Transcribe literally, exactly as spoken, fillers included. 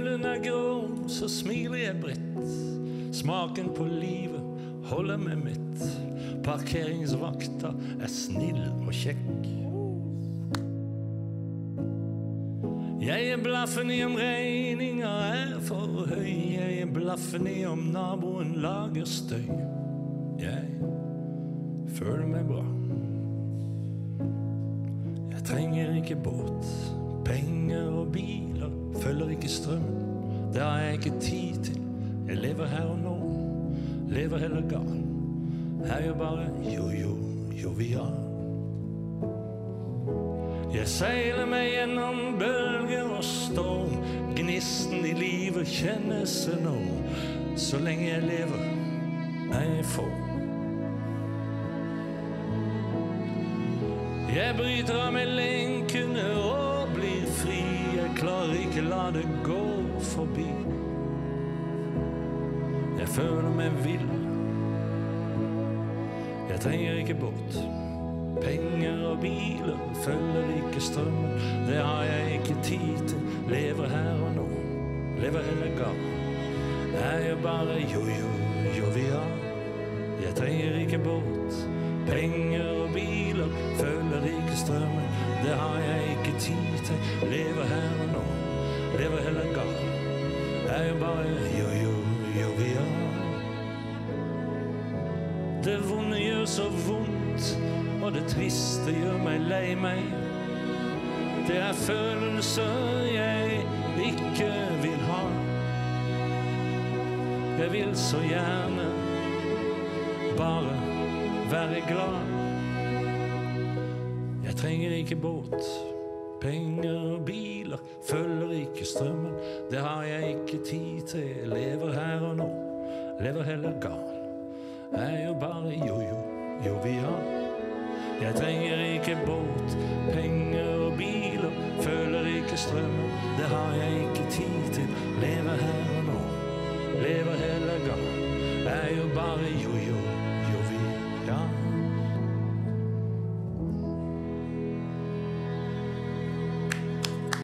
Himmelen er grå, så smiler jeg bredt. Smaken på livet holder meg mitt. Parkeringsvakta er snill og kjekk. Jeg er blaffen i om regninga er for høy. Jeg er blaffen i om naboen lager støy. Jeg føler meg bra. Jeg trenger ikke båt, penger og biler, følger ikke strømmen. Det har jeg ikke tid til. Jeg lever her og nå, lever heller gal. Her er jeg bare jo-jo, jovial. Jeg seiler meg gjennom bølger og storm. Gnisten i livet kjennes enorm. Så lenge jeg lever, er jeg for. Jeg bryter av meg lenkene og blir fri. Jeg klarer ikke la det gå forbi. Jeg føler meg vill. Jeg trenger ikke båt, penger og biler, følger ikke strømmen. Det har jeg ikke tid til. Lever her og nå, lever heller gal. Jeg er bare jo-jo, jovial. Jeg trenger ikke båt, penger og biler, følger ikke strømmen. Det har jeg ikke tid til. Lever her og nå, lever heller gal. Jeg er bare jo-jo, jovial. Det vonde gjør så vondt, og det triste gjør meg lei meg. Det er følelser jeg ikke vil ha. Jeg vil så gjerne bare være glad. Jeg trenger ikke båt, penger og biler, følger ikke strømmen. Det har jeg ikke tid til. Jeg lever her og nå, lever heller gal. Jeg er jo bare jo-jo, jovial. Jeg trenger ikke båt, penger og biler, følger ikke strømmen. Det har jeg ikke tid til. Lever her og nå, lever heller gal. Jeg er jo bare jo-jo, jovial.